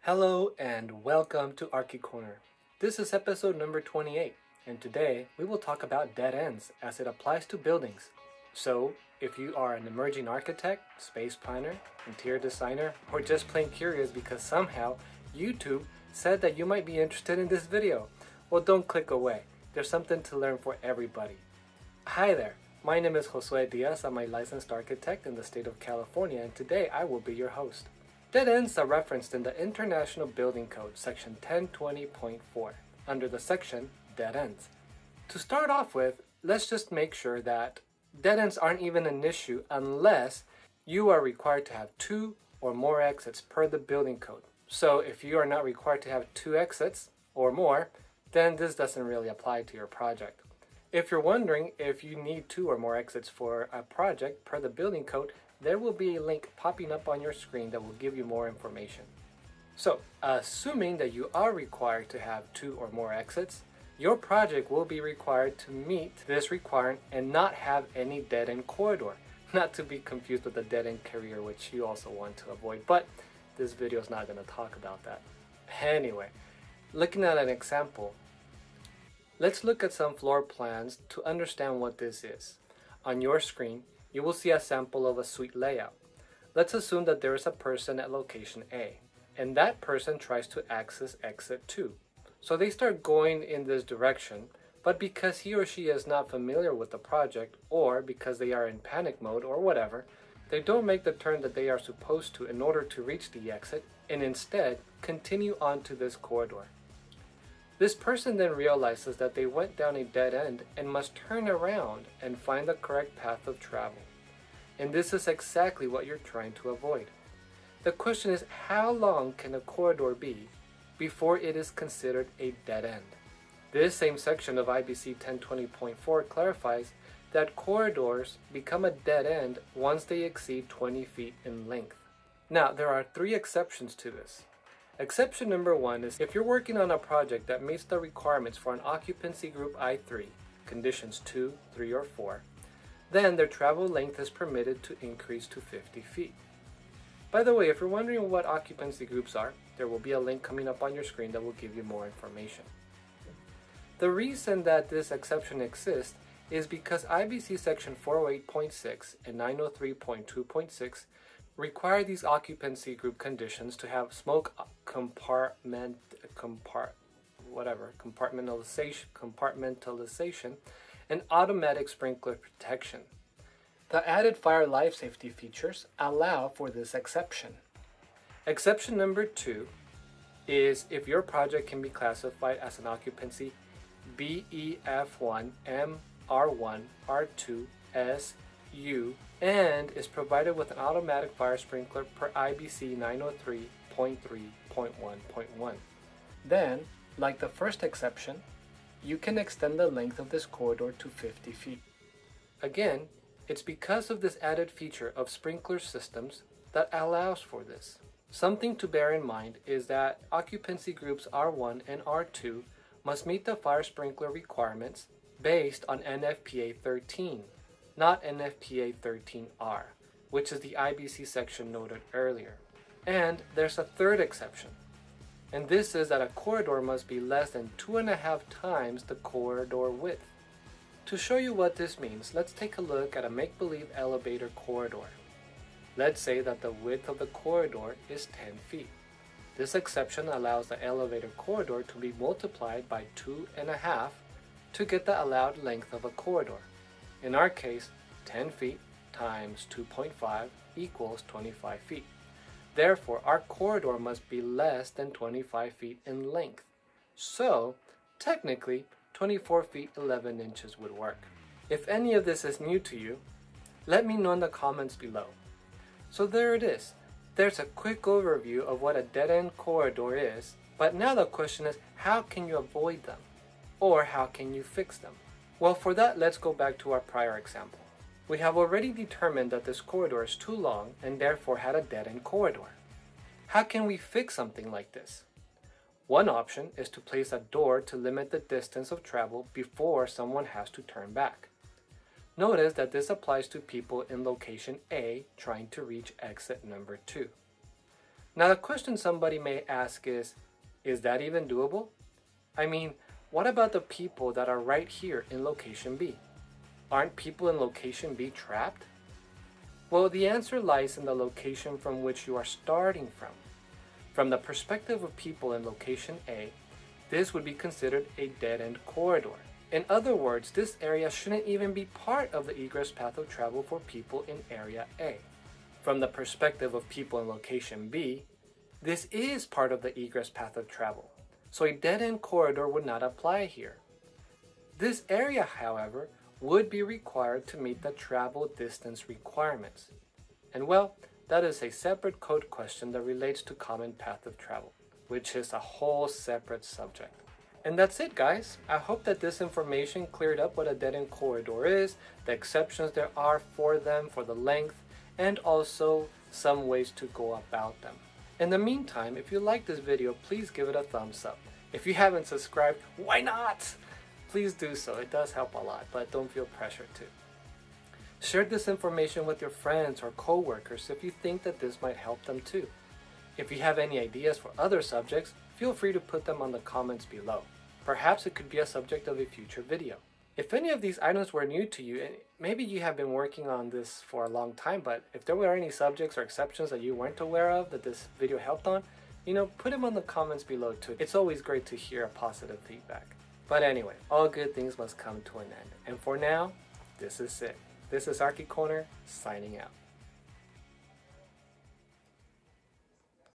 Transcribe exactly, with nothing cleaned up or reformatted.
Hello and welcome to Archie Corner. This is episode number twenty-eight, and today we will talk about dead ends as it applies to buildings. So, if you are an emerging architect, space planner, interior designer, or just plain curious because somehow YouTube said that you might be interested in this video, well, don't click away. There's something to learn for everybody. Hi there, my name is Josue Diaz. I'm a licensed architect in the state of California, and today I will be your host. Dead ends are referenced in the International Building Code, section ten twenty point four, under the section Dead Ends. To start off with, let's just make sure that dead ends aren't even an issue unless you are required to have two or more exits per the building code. So if you are not required to have two exits or more, then this doesn't really apply to your project. If you're wondering if you need two or more exits for a project per the building code, there will be a link popping up on your screen that will give you more information. So, assuming that you are required to have two or more exits, your project will be required to meet this requirement and not have any dead-end corridor. Not to be confused with the dead-end carrier, which you also want to avoid, but this video is not going to talk about that. Anyway, looking at an example, let's look at some floor plans to understand what this is. On your screen, you will see a sample of a suite layout. Let's assume that there is a person at location A, and that person tries to access exit two. So they start going in this direction, but because he or she is not familiar with the project, or because they are in panic mode or whatever, they don't make the turn that they are supposed to in order to reach the exit, and instead continue on to this corridor. This person then realizes that they went down a dead end and must turn around and find the correct path of travel. And this is exactly what you're trying to avoid. The question is, how long can a corridor be before it is considered a dead end? This same section of I B C ten twenty point four clarifies that corridors become a dead end once they exceed twenty feet in length. Now, there are three exceptions to this. Exception number one is if you're working on a project that meets the requirements for an occupancy group I three, conditions two, three, or four, then their travel length is permitted to increase to fifty feet. By the way, if you're wondering what occupancy groups are, there will be a link coming up on your screen that will give you more information. The reason that this exception exists is because I B C section four oh eight point six and nine oh three point two point six require these occupancy group conditions to have smoke compartment, compart, whatever, compartmentalization, compartmentalization and automatic sprinkler protection. The added fire life safety features allow for this exception. Exception number two is if your project can be classified as an occupancy B E F one, M R one, R two, S, U, and is provided with an automatic fire sprinkler per I B C nine oh three point three point one point one. Then, like the first exception, you can extend the length of this corridor to fifty feet. Again, it's because of this added feature of sprinkler systems that allows for this. Something to bear in mind is that occupancy groups R one and R two must meet the fire sprinkler requirements based on N F P A thirteen. Not N F P A thirteen R, which is the I B C section noted earlier. And there's a third exception, and this is that a corridor must be less than two and a half times the corridor width. To show you what this means, let's take a look at a make-believe elevator corridor. Let's say that the width of the corridor is ten feet. This exception allows the elevator corridor to be multiplied by two and a half to get the allowed length of a corridor. In our case, ten feet times two point five equals twenty-five feet. Therefore, our corridor must be less than twenty-five feet in length. So, technically, twenty-four feet eleven inches would work. If any of this is new to you, let me know in the comments below. So there it is. There's a quick overview of what a dead-end corridor is, but now the question is, how can you avoid them? Or how can you fix them? Well, for that, let's go back to our prior example. We have already determined that this corridor is too long and therefore had a dead-end corridor. How can we fix something like this? One option is to place a door to limit the distance of travel before someone has to turn back. Notice that this applies to people in location A trying to reach exit number two. Now the question somebody may ask is, is that even doable? I mean, what about the people that are right here in location B? Aren't people in location B trapped? Well, the answer lies in the location from which you are starting from. From the perspective of people in location A, this would be considered a dead-end corridor. In other words, this area shouldn't even be part of the egress path of travel for people in area A. From the perspective of people in location B, this is part of the egress path of travel, so a dead-end corridor would not apply here. This area, however, would be required to meet the travel distance requirements. And well, that is a separate code question that relates to common path of travel, which is a whole separate subject. And that's it, guys. I hope that this information cleared up what a dead-end corridor is, the exceptions there are for them, for the length, and also some ways to go about them. In the meantime, if you like this video, please give it a thumbs up. If you haven't subscribed, why not? Please do so. It does help a lot, but don't feel pressured to. Share this information with your friends or co-workers if you think that this might help them too. If you have any ideas for other subjects, feel free to put them on the comments below. Perhaps it could be a subject of a future video. If any of these items were new to you, and maybe you have been working on this for a long time, but if there were any subjects or exceptions that you weren't aware of that this video helped on, you know, put them on the comments below too. It's always great to hear a positive feedback. But anyway, all good things must come to an end. And for now, this is it. This is Arky Corner, signing out.